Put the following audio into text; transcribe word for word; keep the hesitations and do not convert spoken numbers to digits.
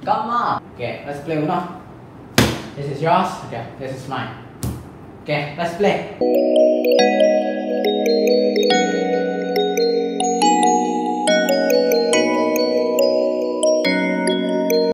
Come on. Okay, let's play Uno. This is yours. Okay, this is mine. Okay, let's play.